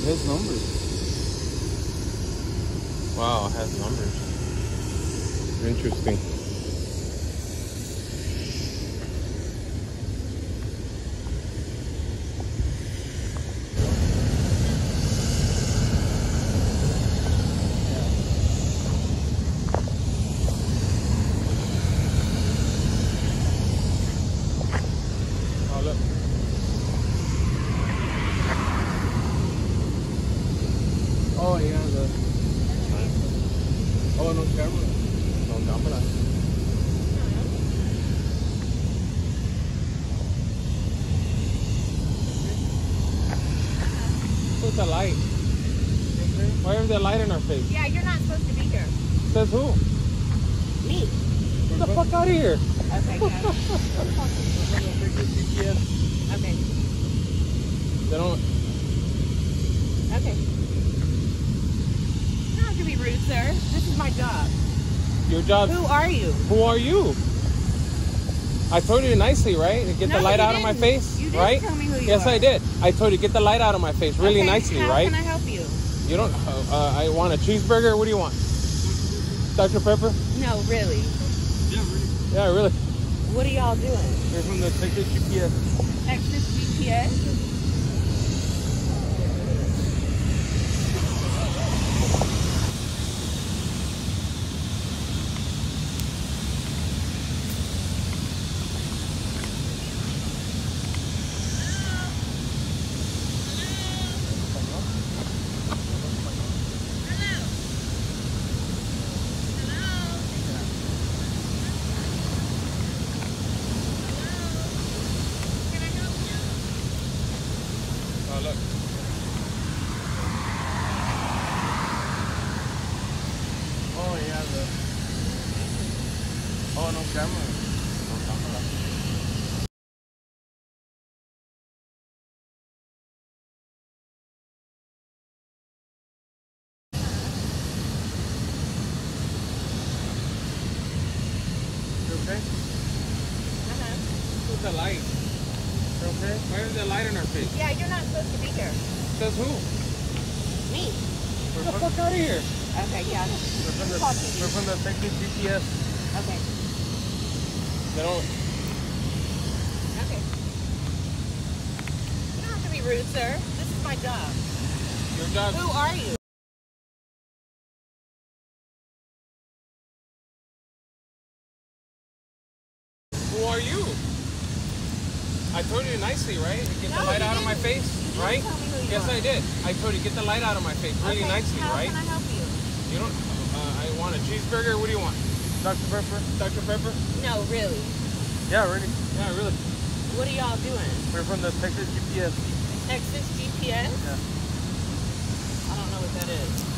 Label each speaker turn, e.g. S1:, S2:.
S1: has numbers.
S2: Wow, it has numbers. Interesting. Oh, look.
S1: Oh, yeah, oh, no camera.
S2: No cámara. What's the light? Why is there light in our face?
S3: Yeah, you're not supposed to be here.
S2: Says who?
S3: Me.
S2: Get the fuck out of here.
S3: Okay, yeah. Okay.
S2: They don't.
S3: Okay. You don't have to be rude, sir. This is my job.
S2: Your job.
S3: Who are you?
S2: Who are you? I told you nicely, right? Get the
S3: No,
S2: light
S3: you
S2: out of my
S3: didn't.
S2: face,
S3: You didn't
S2: right?
S3: tell me who you
S2: Yes,
S3: are.
S2: I did. I told you get the light out of my face, really
S3: Okay,
S2: nicely,
S3: how
S2: right?
S3: can I help you?
S2: You don't. I want a cheeseburger. What do you want? Dr. Pepper?
S3: No, really.
S1: Yeah, really.
S2: Yeah, really.
S3: What are y'all doing?
S1: We're from the Texas GPS.
S3: Texas GPS?
S2: Oh, look.
S1: Oh, yeah, oh, no camera.
S2: No cámara.
S1: You okay?
S2: What's the light?
S1: You okay?
S2: Why is there light in our face?
S3: Yeah, you're not supposed to be here.
S2: Says who?
S3: Me.
S2: Get the fuck out of here.
S3: Okay, yeah.
S1: We're from the Texas GPS.
S3: Okay.
S2: They don't.
S3: Okay. You don't have to be rude, sir. This is my job.
S2: Your job.
S3: Who are you?
S2: Who are you? I told you nicely, right? Get the
S3: No,
S2: light
S3: you
S2: out of my
S3: didn't.
S2: face,
S3: You didn't
S2: right?
S3: tell me who you
S2: Yes,
S3: are.
S2: I did. I told you get the light out of my face, really
S3: Okay,
S2: nicely,
S3: how
S2: right?
S3: can I help you?
S2: You don't. I want a cheeseburger. What do you want?
S1: Dr. Pepper?
S2: Dr. Pepper?
S3: No, really.
S1: Yeah, really.
S2: Yeah, really.
S3: What are y'all doing?
S1: We're from the Texas GPS.
S3: Texas GPS?
S1: Yeah.
S3: I don't know what that is.